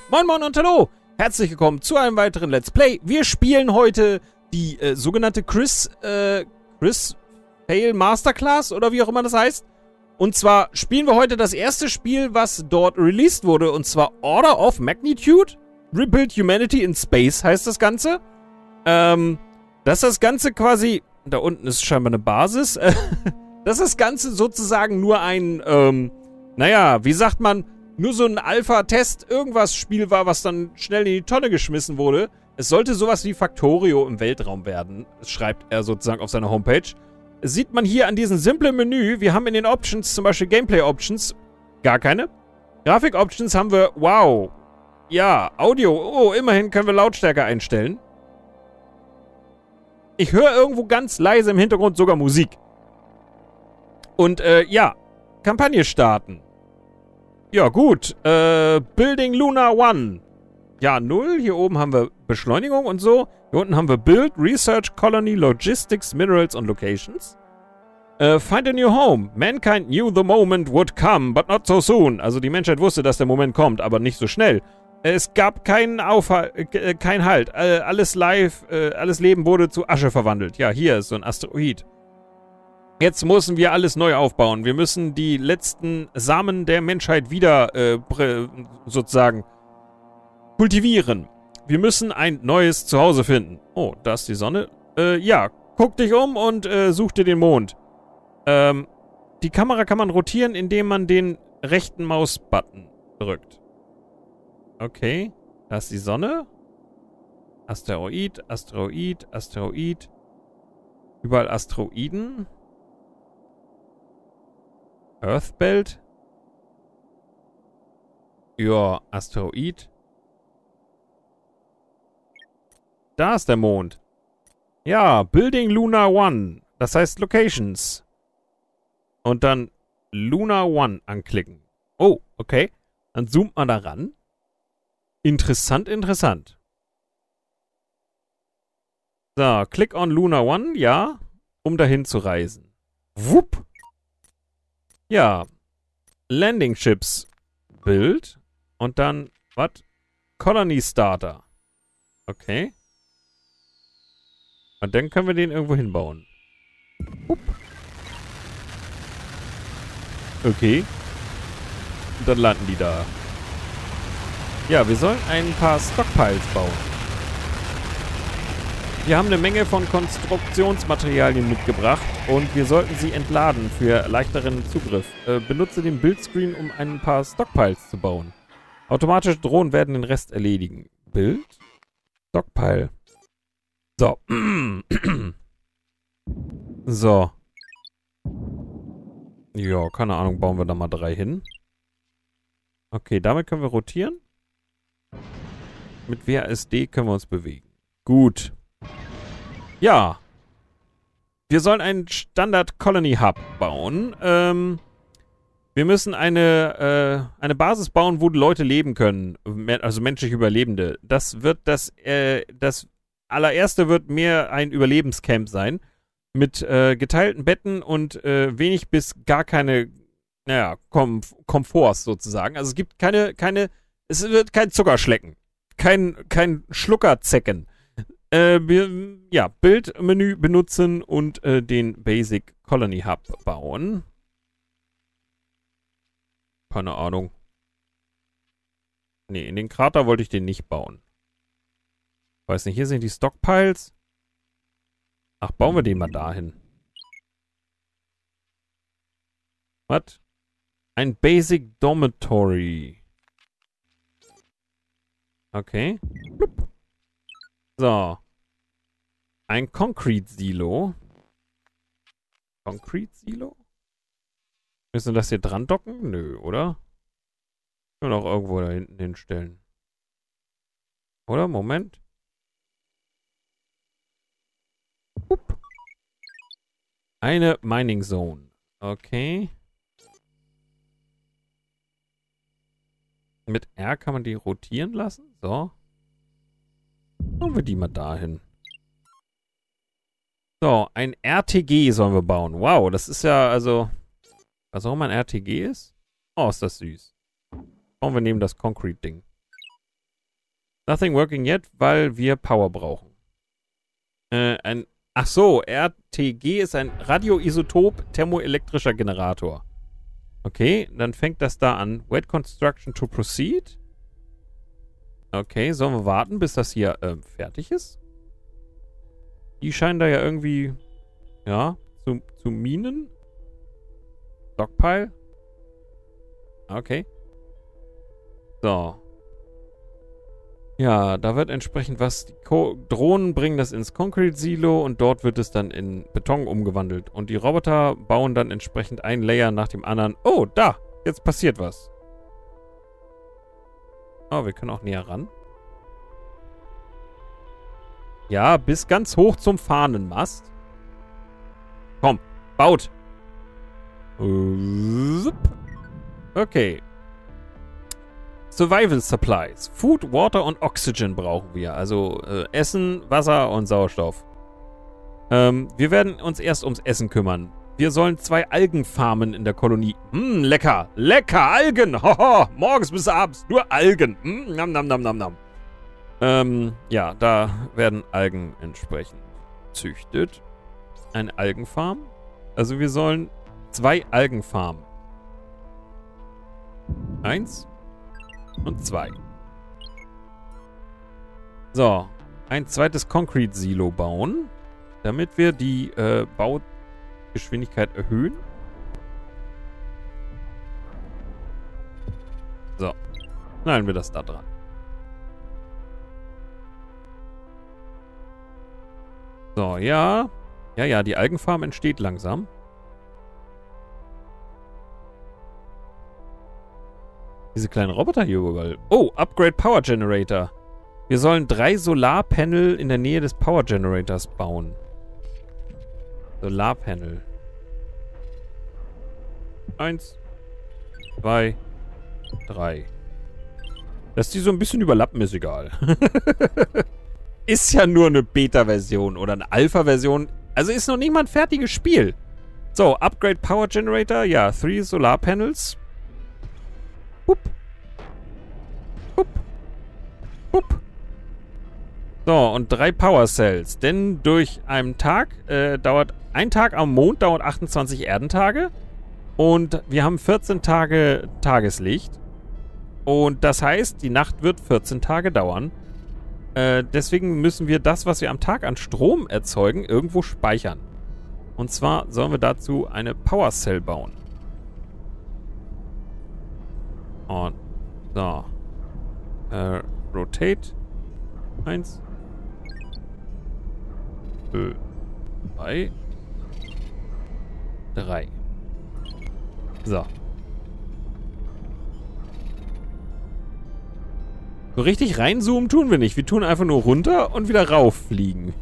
Moin Moin und hallo! Herzlich willkommen zu einem weiteren Let's Play. Wir spielen heute die sogenannte Chris Fail Masterclass oder wie auch immer das heißt. Und zwar spielen wir heute das erste Spiel, was dort released wurde, und zwar Order of Magnitude. Rebuild Humanity in Space heißt das Ganze. Dass das Ganze quasi... Da unten ist scheinbar eine Basis. Dass das Ganze sozusagen nur ein, naja, wie sagt man, nur so ein Alpha-Test, irgendwas Spiel war, was dann schnell in die Tonne geschmissen wurde. Es sollte sowas wie Factorio im Weltraum werden, schreibt er sozusagen auf seiner Homepage. Das sieht man hier an diesem simplen Menü. Wir haben in den Options zum Beispiel Gameplay-Options, gar keine. Grafik-Options haben wir, wow, ja, Audio, oh, immerhin können wir Lautstärke einstellen. Ich höre irgendwo ganz leise im Hintergrund sogar Musik. Und, ja, Kampagne starten. Ja, gut. Building Luna 1. Ja, 0. Hier oben haben wir Beschleunigung und so. Hier unten haben wir Build, Research, Colony, Logistics, Minerals und Locations. Find a new home. Mankind knew the moment would come, but not so soon. Also die Menschheit wusste, dass der Moment kommt, aber nicht so schnell. Es gab keinen kein Halt. Alles live, alles Leben wurde zu Asche verwandelt. Ja, hier ist so ein Asteroid. Jetzt müssen wir alles neu aufbauen. Wir müssen die letzten Samen der Menschheit wieder sozusagen kultivieren. Wir müssen ein neues Zuhause finden. Oh, da ist die Sonne. Ja, guck dich um und such dir den Mond. Die Kamera kann man rotieren, indem man den rechten Mausbutton drückt. Okay, da ist die Sonne. Asteroid, Asteroid, Asteroid. Überall Asteroiden. Earthbelt. Ja, Asteroid. Da ist der Mond. Ja, Building Luna 1. Das heißt Locations. Und dann Luna 1 anklicken. Oh, okay. Dann zoomt man da ran. Interessant, interessant. So, click on Luna 1, ja, um dahin zu reisen. Wupp. Ja, Landing Ships Build und dann, was? Colony Starter. Okay. Und dann können wir den irgendwo hinbauen. Wupp. Okay. Und dann landen die da. Ja, wir sollen ein paar Stockpiles bauen. Wir haben eine Menge von Konstruktionsmaterialien mitgebracht und wir sollten sie entladen für leichteren Zugriff. Benutze den Bildscreen, um ein paar Stockpiles zu bauen. Automatische Drohnen werden den Rest erledigen. Bild? Stockpile. So. So. Ja, keine Ahnung, bauen wir da mal 3 hin. Okay, damit können wir rotieren. Mit WASD können wir uns bewegen. Gut. Ja. Wir sollen einen Standard Colony Hub bauen. Wir müssen eine Basis bauen, wo die Leute leben können. Also menschliche Überlebende. Das wird das allererste wird mehr ein Überlebenscamp sein. Mit geteilten Betten und wenig bis gar keine, naja, Komforts sozusagen. Also es gibt es wird kein Zuckerschlecken. Kein Schluckerzecken. Ja, Bildmenü benutzen und den Basic Colony Hub bauen. Keine Ahnung. Nee, in den Krater wollte ich den nicht bauen. Weiß nicht, hier sind die Stockpiles. Ach, bauen wir den mal dahin. Was? Ein Basic Dormitory. Okay. Blub. So. Ein Concrete-Silo. Concrete-Silo? Müssen wir das hier dran docken? Nö, oder? Können wir auch irgendwo da hinten hinstellen. Oder? Moment. Upp. Eine Mining Zone. Okay. Mit R kann man die rotieren lassen. So. Machen wir die mal dahin. So, ein RTG sollen wir bauen. Wow, das ist ja also... Was auch immer ein RTG ist? Oh, ist das süß. Bauen wir neben das Concrete-Ding. Nothing working yet, weil wir Power brauchen. Ach so, RTG ist ein radioisotop thermoelektrischer Generator. Okay, dann fängt das da an. Wait construction to proceed. Okay, sollen wir warten, bis das hier fertig ist? Die scheinen da ja irgendwie, ja, zu minen. Stockpile. Okay. So. Ja, da wird entsprechend was... Die Drohnen bringen das ins Concrete-Silo und dort wird es dann in Beton umgewandelt. Und die Roboter bauen dann entsprechend ein Layer nach dem anderen. Oh, da! Jetzt passiert was. Oh, wir können auch näher ran. Ja, bis ganz hoch zum Fahnenmast. Komm, baut! Okay. Survival Supplies. Food, Water und Oxygen brauchen wir. Also Essen, Wasser und Sauerstoff. Wir werden uns erst ums Essen kümmern. Wir sollen 2 Algenfarmen in der Kolonie. Lecker. Lecker, Algen. Hoho, morgens bis abends nur Algen. Nam, nam, nam, nam, nam. Ja, da werden Algen entsprechend züchtet. Eine Algenfarm. Also wir sollen 2 Algenfarmen. 1 und 2. So, ein zweites Concrete-Silo bauen, damit wir die Baugeschwindigkeit erhöhen. So, knallen wir das da dran. So, ja. Ja, die Algenfarm entsteht langsam. Diese kleinen Roboter hier überall. Oh, Upgrade Power Generator. Wir sollen 3 Solarpanel in der Nähe des Power Generators bauen. Solarpanel. 1, 2, 3. Dass die so ein bisschen überlappen, ist egal. Ist ja nur eine Beta-Version oder eine Alpha-Version. Also ist noch nicht mal ein fertiges Spiel. So, Upgrade Power Generator. Ja, 3 Solarpanels. Hup. Hup. Hup. So, und 3 Power Cells. Denn durch einen Tag dauert... Ein Tag am Mond dauert 28 Erdentage. Und wir haben 14 Tage Tageslicht. Und das heißt, die Nacht wird 14 Tage dauern. Deswegen müssen wir das, was wir am Tag an Strom erzeugen, irgendwo speichern. Und zwar sollen wir dazu eine Power Cell bauen. Und so. Rotate. 1. 2. 3. So. So richtig reinzoomen tun wir nicht. Wir tun einfach nur runter und wieder rauffliegen.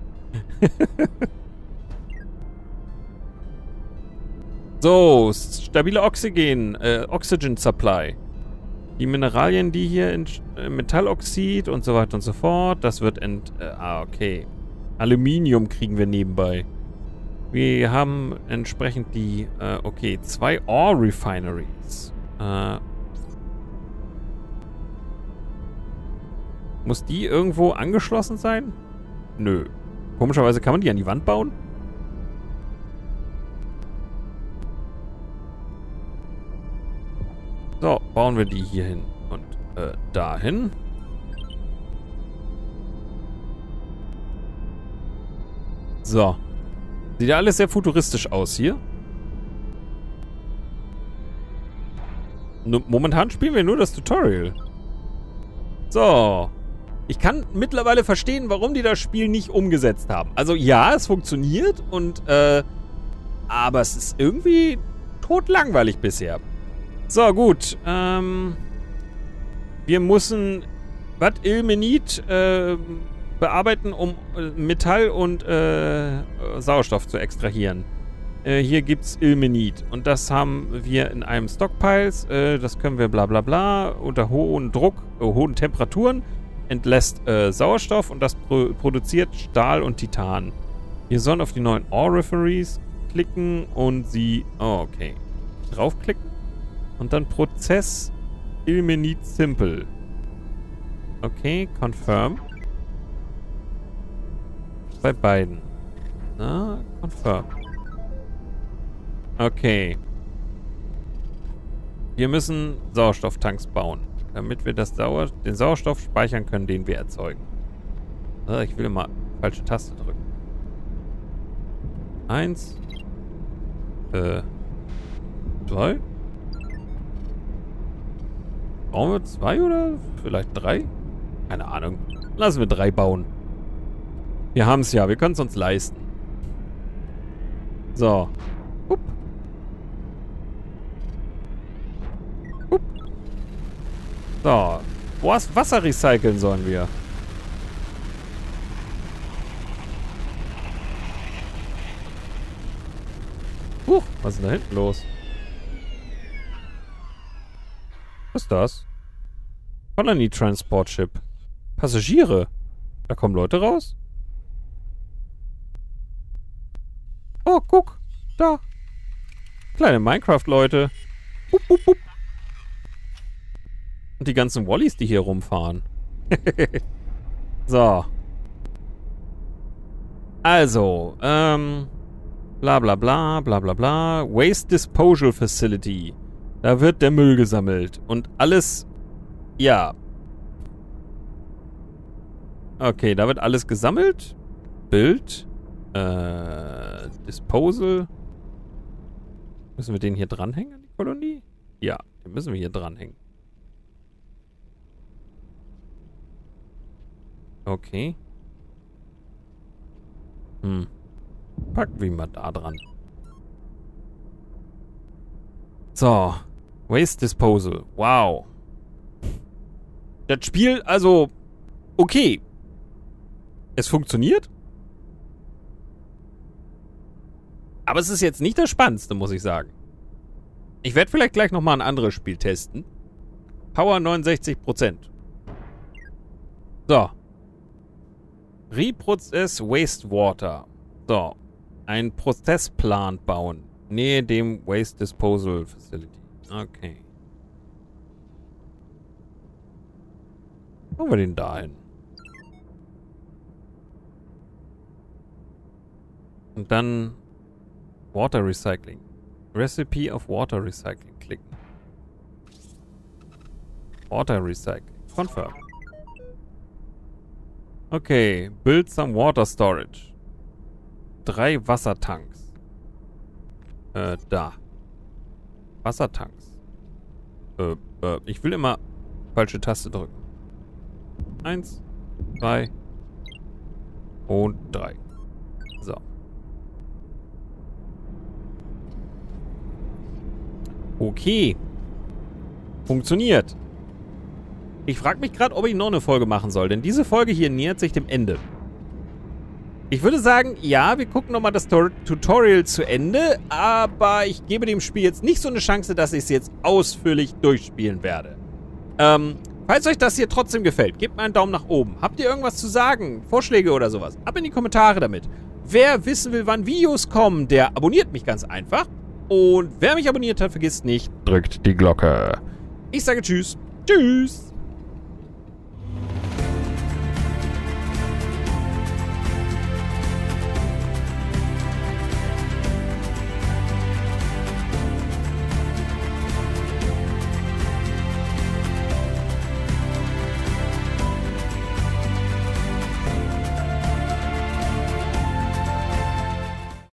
So, stabile Oxygen Supply. Die Mineralien, die hier in Metalloxid und so weiter und so fort, das wird okay. Aluminium kriegen wir nebenbei. Wir haben entsprechend die, okay, 2 Ore Refineries. Muss die irgendwo angeschlossen sein? Nö. Komischerweise kann man die an die Wand bauen? So, bauen wir die hier hin und dahin. So. Sieht ja alles sehr futuristisch aus hier. Momentan spielen wir nur das Tutorial. So. Ich kann mittlerweile verstehen, warum die das Spiel nicht umgesetzt haben. Also ja, es funktioniert und aber es ist irgendwie totlangweilig bisher. So, gut. Wir müssen Ilmenit bearbeiten, um Metall und Sauerstoff zu extrahieren. Hier gibt's Ilmenit. Und das haben wir in einem Stockpiles. Das können wir bla bla bla unter hohem Druck, hohen Temperaturen entlässt Sauerstoff und das produziert Stahl und Titan. Wir sollen auf die neuen Ore Refineries klicken und sie... Oh, okay. Draufklicken. Und dann Prozess Ilmenit Simple. Okay, confirm. Bei beiden. Na, confirm. Okay. Wir müssen Sauerstofftanks bauen, damit wir den Sauerstoff speichern können, den wir erzeugen. Ich will immer falsche Taste drücken. 1. 2. Brauchen wir 2 oder vielleicht 3? Keine Ahnung. Lassen wir 3 bauen. Wir haben es ja. Wir können es uns leisten. So. Hup. Hup. So. Wasser recyceln sollen wir. Was ist denn da hinten los? Was ist das? Colony Transport Ship. Passagiere. Da kommen Leute raus. Oh, guck. Da. Kleine Minecraft-Leute. Und die ganzen Wallys, die hier rumfahren. So. Also, bla bla bla, bla bla bla. Waste Disposal Facility. Da wird der Müll gesammelt. Und alles... Ja. Okay, da wird alles gesammelt. Bild. Disposal. Müssen wir den hier dranhängen an die Kolonie? Ja, den müssen wir hier dranhängen. Okay. Packen wir mal da dran. So. Waste Disposal. Wow. Das Spiel, also, okay. Es funktioniert. Aber es ist jetzt nicht das Spannendste, muss ich sagen. Ich werde vielleicht gleich nochmal ein anderes Spiel testen. Power 69%. So. Reprocess Wastewater. So. Ein Prozessplan bauen. Nähe dem Waste Disposal Facility. Okay. Machen wir den dahin. Und dann Water Recycling. Recipe of Water Recycling klicken. Water Recycling. Confirm. Okay. Build some water storage. 3 Wassertanks. Da. Wassertanks. Ich will immer falsche Taste drücken. 1, 2 und 3. So. Okay. Funktioniert. Ich frage mich gerade, ob ich noch eine Folge machen soll, denn diese Folge hier nähert sich dem Ende. Ich würde sagen, ja, wir gucken nochmal das Tutorial zu Ende, aber ich gebe dem Spiel jetzt nicht so eine Chance, dass ich es jetzt ausführlich durchspielen werde. Falls euch das hier trotzdem gefällt, gebt mir einen Daumen nach oben. Habt ihr irgendwas zu sagen? Vorschläge oder sowas? Ab in die Kommentare damit. Wer wissen will, wann Videos kommen, der abonniert mich ganz einfach. Und wer mich abonniert hat, vergisst nicht, drückt die Glocke. Ich sage Tschüss. Tschüss.